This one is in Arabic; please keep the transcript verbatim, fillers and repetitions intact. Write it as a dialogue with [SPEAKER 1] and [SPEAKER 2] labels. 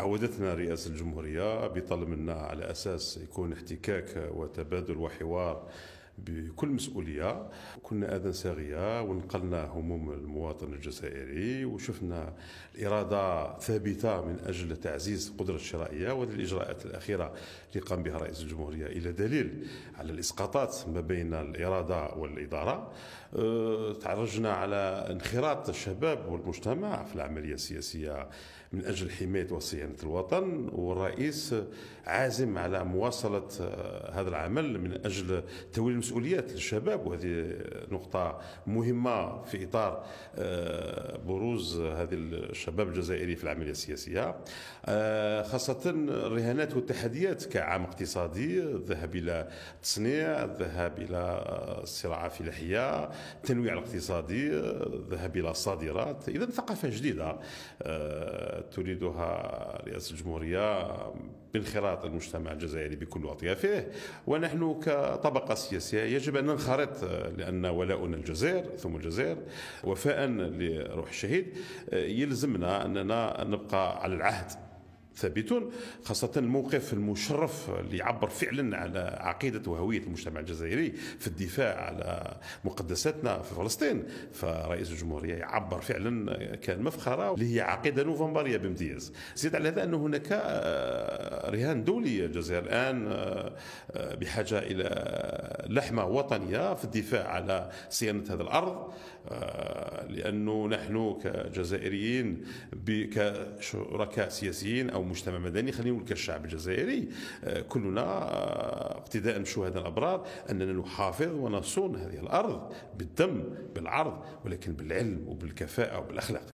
[SPEAKER 1] عودتنا رئاسة الجمهورية بطلب منا على أساس يكون احتكاك وتبادل وحوار بكل مسؤولية. كنا أذان صاغية ونقلنا هموم المواطن الجزائري وشفنا الإرادة ثابتة من أجل تعزيز القدرة الشرائية، وهذه الإجراءات الأخيرة اللي قام بها رئيس الجمهورية إلى دليل على الإسقاطات ما بين الإرادة والإدارة. أه تعرجنا على انخراط الشباب والمجتمع في العملية السياسية من أجل حماية وصيانة الوطن، والرئيس عازم على مواصلة هذا العمل من أجل تولي المسؤوليات للشباب، وهذه نقطة مهمة في إطار بروز هذه الشباب الجزائري في العملية السياسية، خاصة الرهانات والتحديات كعام اقتصادي، الذهاب إلى التصنيع، الذهاب إلى الصراعات الفلاحية، التنويع الاقتصادي، الذهاب إلى الصادرات. إذن ثقافة جديدة تريدها رئاسة الجمهورية بانخراط المجتمع الجزائري بكل أطيافه، ونحن كطبقة سياسية يجب أن ننخرط، لأن ولاؤنا الجزائر ثم الجزائر وفاء لروح الشهيد يلزمنا أننا نبقى على العهد ثابتون، خاصة الموقف المشرف اللي يعبر فعلا على عقيدة وهوية المجتمع الجزائري في الدفاع على مقدساتنا في فلسطين. فرئيس الجمهورية يعبر فعلا كان مفخرة اللي هي عقيدة نوفمبرية بامتياز. زيد على هذا أن هناك رهان دولي. الجزائر الآن بحاجة إلى لحمة وطنية في الدفاع على صيانة هذا الأرض، لأنه نحن كجزائريين كشركاء سياسيين أو مجتمع مدني، خلينا نقول كالشعب الجزائري كلنا اقتداء بشهداء الأبرار أننا نحافظ ونصون هذه الأرض بالدم بالعرض، ولكن بالعلم وبالكفاءة وبالأخلاق.